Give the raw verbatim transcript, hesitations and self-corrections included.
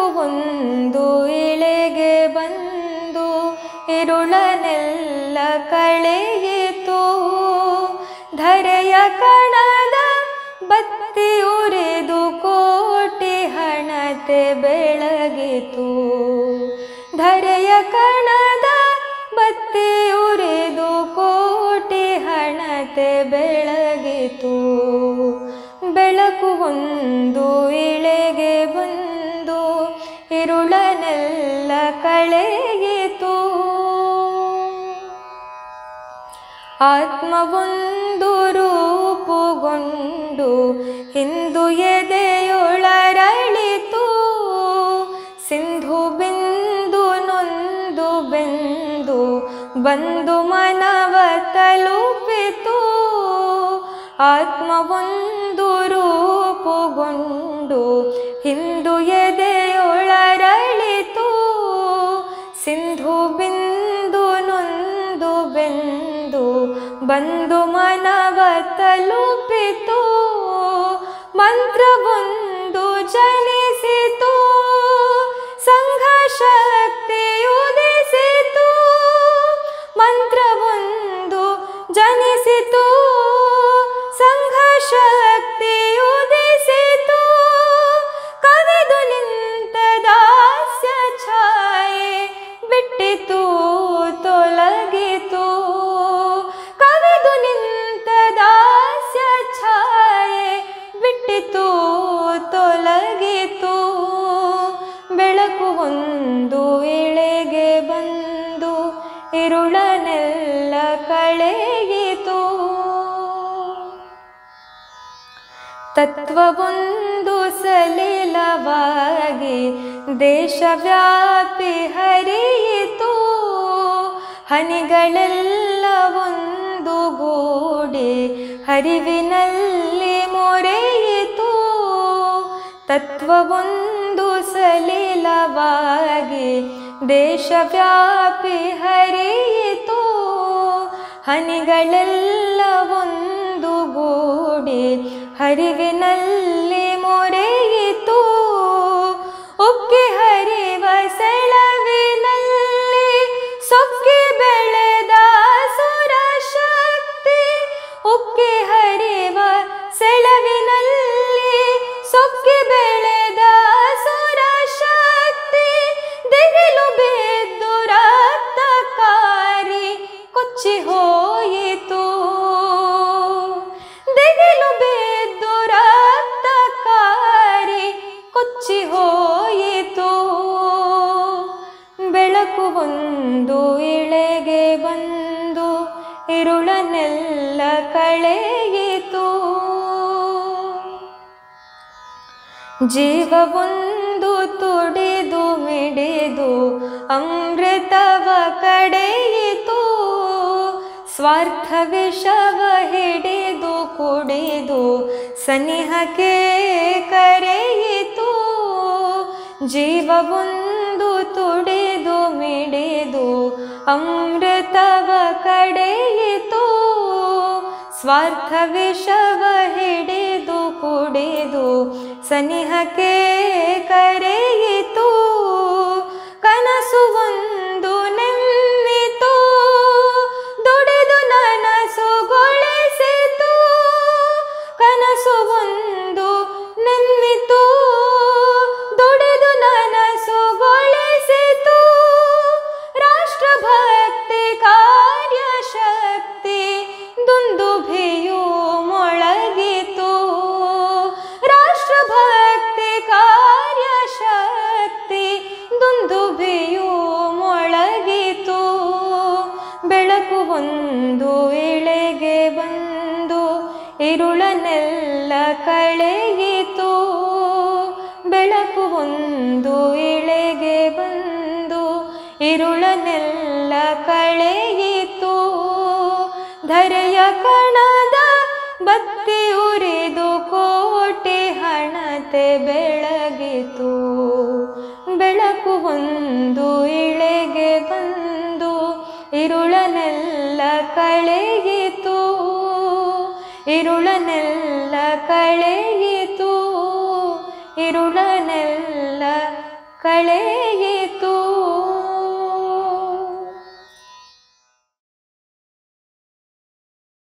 ಬೆಳಕು ಒಂದು ಇಳೆಗೆ ಬಂದು ಇರುಳನೆಲ್ಲ ಕಳೆಯಿತು. ಧರೆಯ ಕಣದ ಬತ್ತಿ ಉರಿದು ಕೋಟಿ ಹಣತೆ ಬೆಳಗಿತು. ಧರೆಯ ಕಣದ ಬತ್ತಿ ಉರಿದು ಕೋಟಿ ಹಣತೆ ಬೆಳಗಿತು. ಬೆಳಕು ಒಂದು ಇಳೆಗೆ ಬಂದು ಇರುಳನೆಲ್ಲ ಕಳೆಯಿತು. ಆತ್ಮವೊಂದು ರೂಪುಗೊಂಡು ಹಿಂದು ಎದೆಯೊಳರಳಿತು. ಸಿಂಧು ಬಿಂದು ನೊಂದು ಬೆಂದು ಬಂದು ಮನವ ತಲುಪಿತು. ಆತ್ಮವೊಂದು ರೂಪುಗೊಂಡು ಹಿಂದು ಎದೆಯೊಳರಳಿತು. ಸಿಂಧು ಬಿಂದು ನೊಂದು ಬೆಂದು ಬಂದು ಮನವ ತಲುಪಿತು. ಮಂತ್ರವೊಂದು ಜನಿಸಿತು, ಸಂಘ ಶಕ್ತಿ ಉದಿಸಿತು. ಮಂತ್ರವೊಂದು ಜನಿಸಿತು, ಸಂಘ ಶಕ್ತಿ ಉದಿಸಿತು. ಕವಿದು ನಿಂತ ದಾಸ್ಯ ಛಾಯೆ ಬಿಟ್ಟಿತು ತೊಲಗಿತು. ಕವಿದು ನಿಂತ ದಾಸ್ಯ ಛಾಯೆ ಬಿಟ್ಟಿತು ತೊಲಗಿತು. ಬೆಳಕು ಒಂದು ಇಳೆಗೆ ಬಂದು ಇರುಳನೆಲ್ಲ ಕಳೆಯಿತು. ತತ್ವವೊಂದು ಸಲಿಲವಾಗಿ ದೇಶವ್ಯಾಪಿ ಹರಿಯಿತು. ಹನಿಗಳೆಲ್ಲ ಒಂದು ಗೂಡಿ ಹರಿವಿನಲ್ಲಿ ಮೊರೆಯಿತು. ತತ್ವವೊಂದು ಸಲಿಲವಾಗಿ ದೇಶವ್ಯಾಪಿ ಹರಿಯಿತು. ಹನಿಗಳೆಲ್ಲ ಒಂದು ಗೂಡಿ ಹರಿವಿನಲ್ಲಿ ಮೊರೆಯಿತು. ಉಕ್ಕಿ ಹರಿವ ಸೆಳವಿನಲ್ಲಿ ಸೊಕ್ಕಿ ಬೆಳೆದ ಸುರಶಕ್ತಿ. ಉಕ್ಕಿ ಹರಿವ ಸೆಳವಿನಲ್ಲಿ ಸೊಕ್ಕಿ ಬೆಳೆದ ಸುರಶಕ್ತಿ. ದಿಗಿಲು ಬಿದ್ದು ರಕ್ತಕಾರಿ ಕೊಚ್ಚಿ ಹೋಯಿತು. ದಿಗಿಲು ಬಿದ್ದು ರಕ್ತಕಾರಿ ಕೊಚ್ಚಿ ಹೋಯಿತು. ಬೆಳಕು ಒಂದು ಇಳೆಗೆ ಬಂದು ಇರುಳನೆಲ್ಲ ಕಳೆಯಿತು. ಜೀವವೊಂದು ತುಡಿದು ಮಿಡಿದು ಅಮೃತವ ಕಡೆಯಿತು. ಸ್ವಾರ್ಥ ವಿಷವ ಹಿಡಿದು ಕುಡಿದು ಸನಿಹಕ್ಕೆ ಕರೆಯಿತು. ಜೀವವೊಂದು ತುಡಿದು ಮಿಡಿದು ಅಮೃತವ ಕಡೆಯಿತು. ಸ್ವಾರ್ಥ ವಿಷವ ಹಿಡಿದು ಕುಡಿದು ಸನಿಹಕ್ಕೆ ಕರೆಯಿತು. ಕನಸು ಒಂದು ನೆಮ್ಮಿತು, ದುಡಿದು ನನಸುಗೊಳಿಸಿತು. ಕನಸು ಒಂದು ನೆಮ್ಮಿತು, ದುಡಿದು ನನಸುಗೊಳಿಸಿತು. ರಾಷ್ಟ್ರಭಕ್ತಿ ಕಾರ್ಯಶಕ್ತಿ ದುಂದುಭಿಯು ಮೊಳಗಿತು. ರಾಷ್ಟ್ರಭಕ್ತಿ ಕಾರ್ಯಶಕ್ತಿ ದುಂದುಭಿಯು ಮೊಳಗಿತು. ಬೆಳಕು ಒಂದು ಇಳೆಗೆ ಬಂದು ಇರುಳನೆಲ್ಲ ಕಳೆಯಿತು. ಬೆಳಕು ಒಂದು ಇಳೆಗೆ ಬಂದು ಇರುಳನೆಲ್ಲ ಕಳೆಯಿತು. ಧರೆಯ ಕಣದ ಬತ್ತಿ ಉರಿದು ಕೋಟಿ ಹಣತೆ ಬೆಳಗಿತು. ಬೆಳಕು ಒಂದು ಇಳೆಗೆ ಬಂದು ಇರುಳನೆಲ್ಲ ಕಳೆಯಿತು. ಇರುಳನೆಲ್ಲ ಕಳೆಯಿತು. ಇರುಳನೆಲ್ಲ ಕಳೆ